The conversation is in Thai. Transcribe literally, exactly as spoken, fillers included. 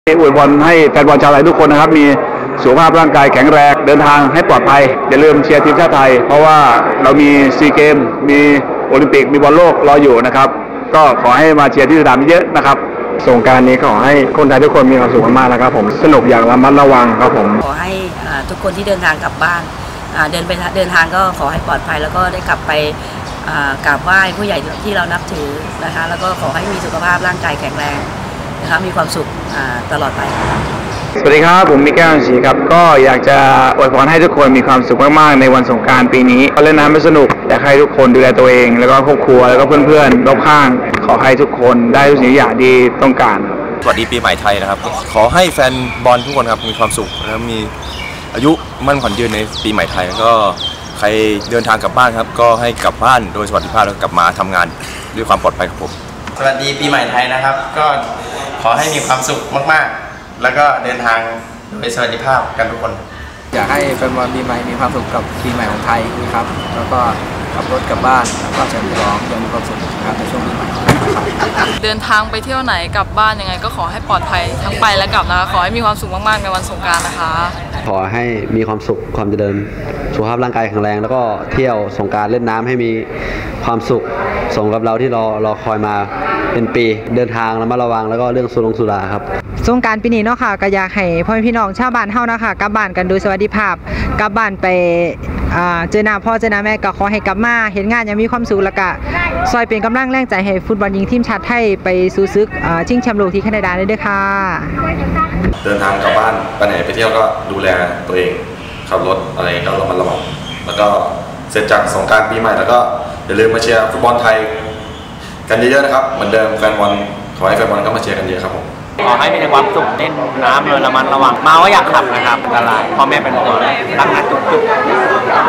อวยพรให้แฟนบอลชาวไทยทุกคนนะครับมีสุขภาพร่างกายแข็งแรงเดินทางให้ปลอดภัยอย่าลืมเชียร์ทีมชาติไทยเพราะว่าเรามีซีเกมมีโอลิมปิกมีบอลโลกรออยู่นะครับก็ขอให้มาเชียร์ที่สนามเยอะนะครับสงกรานต์นี้ขอให้คนไทยทุกคนมีความสุขมากๆนะครับผมสนุกอย่างระมัดระวังครับผมขอให้ทุกคนที่เดินทางกลับบ้านเดินไปเดินทางก็ขอให้ปลอดภัยแล้วก็ได้กลับไปกราบไหว้ผู้ใหญ่ที่เรานับถือนะคะแล้วก็ขอให้มีสุขภาพร่างกายแข็งแรงนะคะมีความสุขตลอดไปสวัสดีครับผมมิแก้วศรีครับก็อยากจะอวยพรให้ทุกคนมีความสุขมากๆในวันสงกรานต์ปีนี้เล่นน้ำไม่สนุกอยากให้ทุกคนดูแลตัวเองแล้วก็ครอบครัวแล้วก็เพื่อนๆรอบข้างขอให้ทุกคนได้ทุกสิ่งอย่างที่ต้องการสวัสดีปีใหม่ไทยนะครับขอให้แฟนบอลทุกคนครับมีความสุขและมีอายุมั่นขวัญยืนในปีใหม่ไทยก็ใครเดินทางกลับบ้านครับก็ให้กลับบ้านโดยสวัสดิภาพแล้วกลับมาทำงานด้วยความปลอดภัยครับผมสวัสดีปีใหม่ไทยนะครับก็ขอให้มีความสุขมากๆแล้วก็เดินทางโดยสวัสดิภาพกันทุกคนอยากให้แฟนบอลปีใหม่มีความสุขกับปีใหม่ของไทยนะครับแล้วก็ขับรถกลับบ้านแล้วก็เฉลิมฉลองยังมีความสุขนะครับในช่วงปีใหม่เดินทางไปเที่ยวไหนกลับบ้านยังไงก็ขอให้ปลอดภัยทั้งไปและกลับนะคะขอให้มีความสุขมากๆในวันสงกรานต์นะคะขอให้มีความสุขความเจริญสุขภาพร่างกายแข็งแรงแล้วก็เที่ยวสงกรานต์เล่นน้ำให้มีความสุขสมกับเราที่รอรอคอยมาเป็นปีเดินทางระมัดระวังแล้วก็เรื่องสุรงสุราครับสงกรานต์ปีนี้เนาะค่ะก็อยากให้พ่อพี่น้องชาวบ้านเฮานะคะกลับบ้านกันโดยสวัสดิภาพกลับบ้านไปเจอหน้าพ่อเจอหน้าแม่ก็ขอให้กลับมาเห็นงานยังมีความสุขแล้วก็ซอยเป็นกำลังแรงใจให้ฟุตบอลหญิงทีมชาติไทยไปสู่ศึกชิงแชมป์โลกที่แคนาดาได้ด้วยค่ะเดินทางกลับบ้านไปไหนไปเที่ยวก็ดูแลตัวเองขับรถอะไรก็ระมัดระวังแล้วก็เสร็จจากสงกรานต์ปีใหม่แล้วก็อย่าลืมมาเชียร์ฟุตบอลไทยกันเยอะๆนะครับเหมือนเดิมแฟนบอลขอให้แฟนบอลก็มาเชียร์กันเยอะครับผมขอให้มีความสุขเล่นน้ำเลยระมัดระวังเมาก็อยากขับนะครับอันตรายพ่อแม่เป็นห่วงรักนะจุ๊บ